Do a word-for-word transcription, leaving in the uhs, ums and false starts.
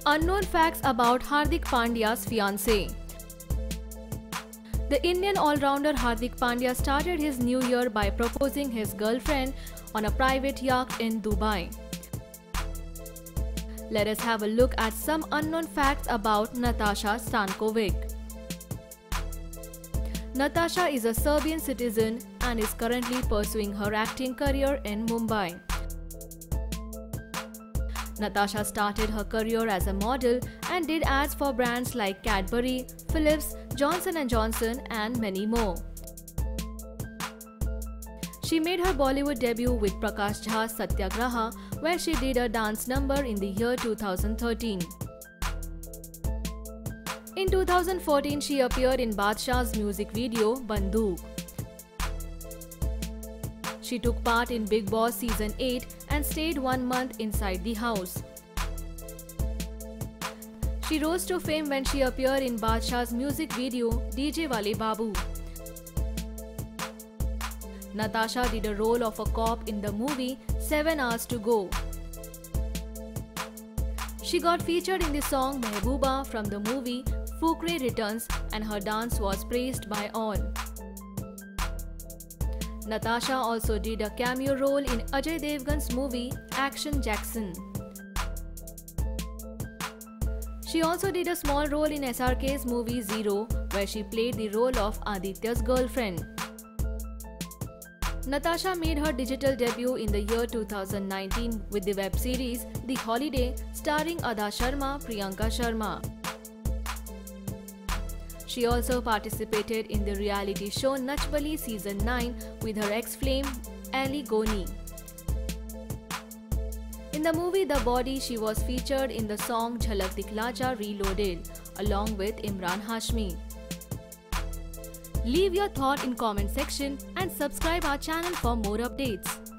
Unknown facts about Hardik Pandya's fiancée. The Indian all-rounder Hardik Pandya started his new year by proposing his girlfriend on a private yacht in Dubai. Let us have a look at some unknown facts about Natasha Stankovic. Natasha is a Serbian citizen and is currently pursuing her acting career in Mumbai. Natasha started her career as a model and did ads for brands like Cadbury, Philips, Johnson and Johnson and many more. She made her Bollywood debut with Prakash Jha's Satyagraha, where she did a dance number in the year two thousand thirteen. In two thousand fourteen, she appeared in Badshah's music video Bandook. She took part in Bigg Boss Season eight and stayed one month inside the house. She rose to fame when she appeared in Badshah's music video D J Wale Babu. Natasha did a role of a cop in the movie Seven Hours to Go. She got featured in the song Mehbooba from the movie Fukre Returns and her dance was praised by all. Natasha also did a cameo role in Ajay Devgan's movie Action Jackson. She also did a small role in S R K's movie Zero, where she played the role of Aditya's girlfriend. Natasha made her digital debut in the year two thousand nineteen with the web series The Holiday starring Ada Sharma, Priyanka Sharma. She also participated in the reality show Nach Bali Season nine with her ex-flame Ali Goni. In the movie The Body, she was featured in the song Jhalak Dikhla Ja Reloaded along with Imran Hashmi. Leave your thought in comment section and subscribe our channel for more updates.